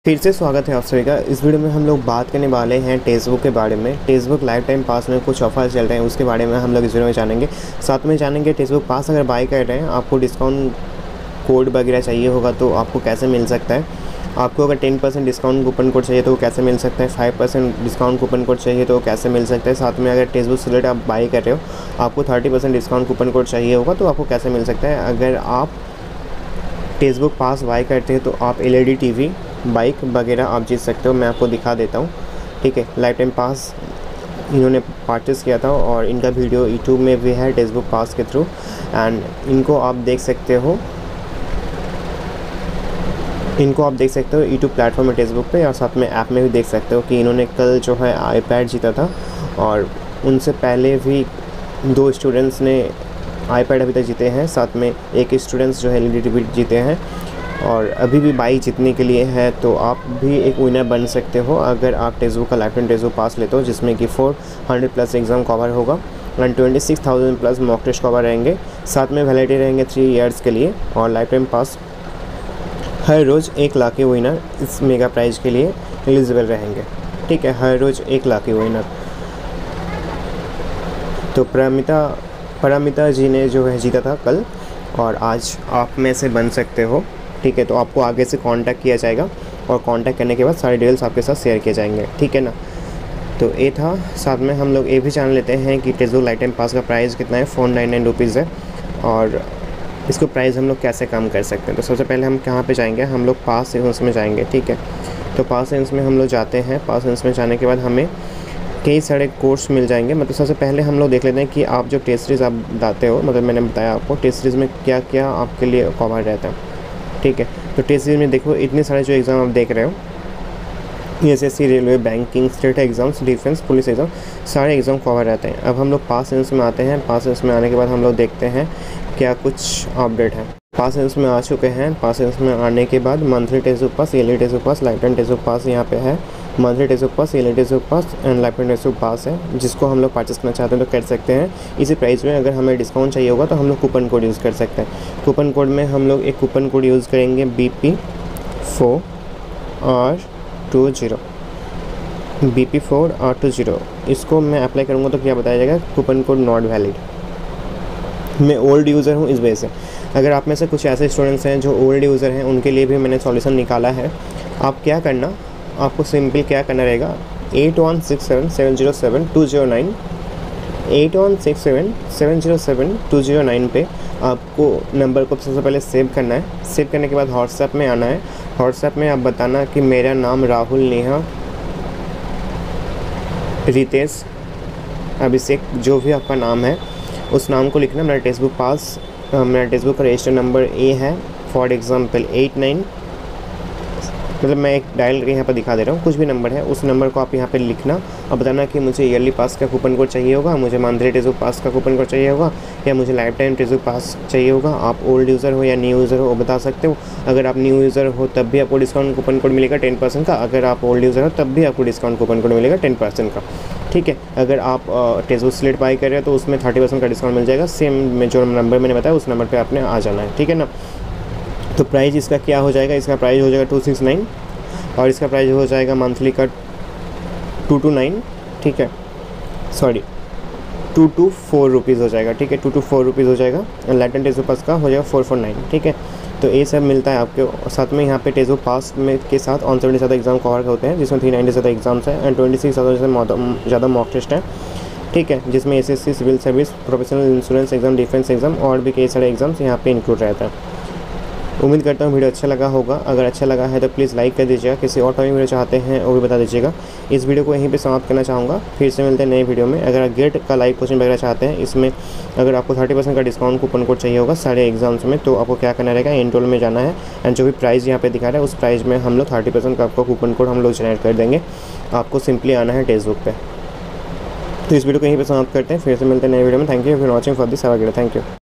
फिर से स्वागत है आप सभी का। इस वीडियो में हम लोग बात करने वाले हैं टेक्स्टबुक के बारे में। टेक्स्टबुक लाइफ टाइम पास में कुछ ऑफर चल रहे हैं, उसके बारे में हम लोग इस वीडियो में जानेंगे। साथ में जानेंगे टेक्स्टबुक पास अगर बाय कर रहे हैं, आपको डिस्काउंट कोड वगैरह चाहिए होगा तो आपको कैसे मिल सकता है। आपको अगर 10% डिस्काउंट कूपन कोड चाहिए तो वो कैसे मिल सकता है। 5% डिस्काउंट कूपन कोड चाहिए तो वो कैसे मिल सकता है। साथ में अगर टेक्स्टबुक सिलेक्ट आप बाई कर रहे हो, आपको 30% डिस्काउंट कूपन कोड चाहिए होगा तो आपको कैसे मिल सकता है। अगर आप टेक्स्टबुक पास बाई करते हैं तो आप LED TV, बाइक वगैरह आप जीत सकते हो। मैं आपको दिखा देता हूँ, ठीक है। लाइफ टाइम पास इन्होंने परचेस किया था और इनका वीडियो यूट्यूब में भी है टेक्स्टबुक पास के थ्रू, एंड इनको आप देख सकते हो यूट्यूब प्लेटफॉर्म में टेक्स्टबुक पे, और साथ में ऐप में भी देख सकते हो कि इन्होंने कल जो है iPad जीता था। और उनसे पहले भी 2 स्टूडेंट्स ने iPad अभी तक जीते हैं, साथ में एक स्टूडेंट्स जो है LED TV जीते हैं, और अभी भी बाइक जीतने के लिए है। तो आप भी एक विनर बन सकते हो अगर आप टेक्स्टबुक का लाइफ टाइम टेक्स्टबुक पास लेते हो, जिसमें कि 400+ एग्ज़ाम कवर होगा एंड 26,000+ मॉक टेस्ट कवर रहेंगे। साथ में वैलिडिटी रहेंगे 3 ईयर्स के लिए, और लाइफ टाइम पास हर रोज़ 1 लाख के विनर इस मेगा प्राइज़ के लिए एलिजिबल रहेंगे, ठीक है। हर रोज़ 1 लाख के विनर। तो परमिता जी ने जो है जीता था कल, और आज आप में से बन सकते हो, ठीक है। तो आपको आगे से कांटेक्ट किया जाएगा, और कांटेक्ट करने के बाद सारे डिटेल्स आपके साथ शेयर किए जाएंगे, ठीक है ना। तो ये था। साथ में हम लोग ये भी जान लेते हैं कि टेक्स्टबुक लाइफ टाइम पास का प्राइस कितना है। 499 रुपीज़ है, और इसको प्राइस हम लोग कैसे कम कर सकते हैं। तो सबसे पहले हम कहाँ पे जाएंगे, हम लोग पास सेविंग्स में जाएंगे, ठीक है। तो पास सेविंग्स में हम लोग जाते हैं। पास सेविंग्स में जाने के बाद हमें कई सारे कोर्स मिल जाएंगे। मतलब सबसे पहले हम लोग देख लेते हैं कि आप जो टेस्ट सीरीज़ आप दाते हो, मतलब मैंने बताया आपको टेस्ट सीरीज़ में क्या क्या आपके लिए कवर रहता है, ठीक है। तो टेस्ट सीरीज़ में देखो इतने सारे जो एग्ज़ाम आप देख रहे हो, SSC, railway, banking, state exams, defence, police exam, सारे एग्ज़ाम कवर रहते हैं। अब हम लोग पास सेविंग्स में आते हैं। पास सेविंग्स में आने के बाद हम लोग देखते हैं क्या कुछ अपडेट है। पास सेविंग्स में आ चुके हैं। पास सेविंग्स में आने के बाद monthly textbook pass, yearly textbook pass, life time textbook pass यहाँ पे है। Monthly textbook pass, yearly textbook pass and life time textbook pass है, जिसको हम लोग परचेस करना चाहते हैं तो कर सकते हैं इसी प्राइस में। अगर हमें डिस्काउंट चाहिए होगा तो हम लोग कूपन कोड यूज़ कर सकते हैं। कूपन कोड में हम लोग एक कूपन कोड यूज़ करेंगे BP4R20, BP4R20। इसको मैं अप्लाई करूँगा तो क्या बताया जाएगा, कूपन कोड नॉट वैलिड। मैं ओल्ड यूज़र हूँ, इस वजह से। अगर आप में से कुछ ऐसे स्टूडेंट्स हैं जो ओल्ड यूज़र हैं, उनके लिए भी मैंने सॉल्यूशन निकाला है। आप क्या करना, आपको सिंपल क्या करना रहेगा, 8167707209, 8167707209 पे आपको नंबर को सबसे पहले सेव करना है। सेव करने के बाद व्हाट्सएप में आना है। व्हाट्सएप में आप बताना कि मेरा नाम राहुल, नेहा, रितेश, अभिषेक, जो भी आपका नाम है उस नाम को लिखना। मेरा टेक्स्टबुक पास, मेरा टेक्स्टबुक का रजिस्टर नंबर A है, फॉर एग्ज़ाम्पल 89, मतलब मैं एक डायल करके यहाँ पर दिखा दे रहा हूँ, कुछ भी नंबर है उस नंबर को आप यहाँ पे लिखना और बताना कि मुझे ईयरली पास का कूपन कोड चाहिए होगा, मुझे मंथली टेक्स्टबुक पास का कूपन कोड चाहिए होगा, या मुझे लाइफ टाइम टेक्स्टबुक पास चाहिए होगा। आप ओल्ड यूज़र हो या न्यू यूज़र हो वो बता सकते हो। अगर आप न्यू यूज़र हो तब भी आपको डिस्काउंट कूपन कोड मिलेगा 10% का। अगर आप ओल्ड यूज़र हो तब भी आपको डिस्काउंट कूपन कोड मिलेगा 10% का, ठीक है। अगर आप टेक्स्टबुक सिलेक्ट बाई कर रहे हो तो उसमें 30% का डिस्काउंट मिल जाएगा। सेम में जो नंबर मैंने बताया उस नंबर पर आपने आ जाना है, ठीक है ना। तो प्राइस इसका क्या हो जाएगा, इसका प्राइस हो जाएगा 269, और इसका प्राइस हो जाएगा मंथली का 229, ठीक है, सॉरी 224 रुपीज़ हो जाएगा, ठीक है, 224 रुपीज़ हो जाएगा। लाइफ टाइम टेक्स्टबुक पास का हो जाएगा 449, ठीक है। तो ये सब मिलता है आपके साथ में। यहाँ पे टेक्स्टबुक पास में के साथ 170 ज़्यादा एग्ज़ाम कवर होते हैं, जिसमें 390 ज़्यादा एग्जाम्स हैं एंड 26 ज़्यादा मॉक टेस्ट हैं, ठीक है, जिसमें SSC, civil service, professional insurance exam, defence exam और भी कई सारे एग्जाम्स यहाँ पे इंक्लूड रहता है। उम्मीद करता हूँ वीडियो अच्छा लगा होगा। अगर अच्छा लगा है तो प्लीज़ लाइक कर दीजिएगा। किसी और टॉपिक वीडियो चाहते हैं वो भी बता दीजिएगा। इस वीडियो को यहीं पे समाप्त करना चाहूँगा। फिर से मिलते हैं नए वीडियो में। अगर आप गेट का लाइव कोचिंग वगैरह चाहते हैं, इसमें अगर आपको 30% का डिस्काउंट कूपन कोड चाहिए होगा सारे एग्जाम्स में, तो आपको क्या करना रहेगा, एनरोल में जाना है एंड जो भी प्राइस यहाँ पे दिखा रहा है उस प्राइस में हम लोग 30% का आपको कूपन कोड हम लोग जनरेट कर देंगे। आपको सिंपली आना है टेक्स्टबुक पे। तो इस वीडियो को यहीं पे समाप्त करते हैं। फिर से मिलते हैं नए वीडियो में। Thank you for watching for this. Have a great day. Thank you.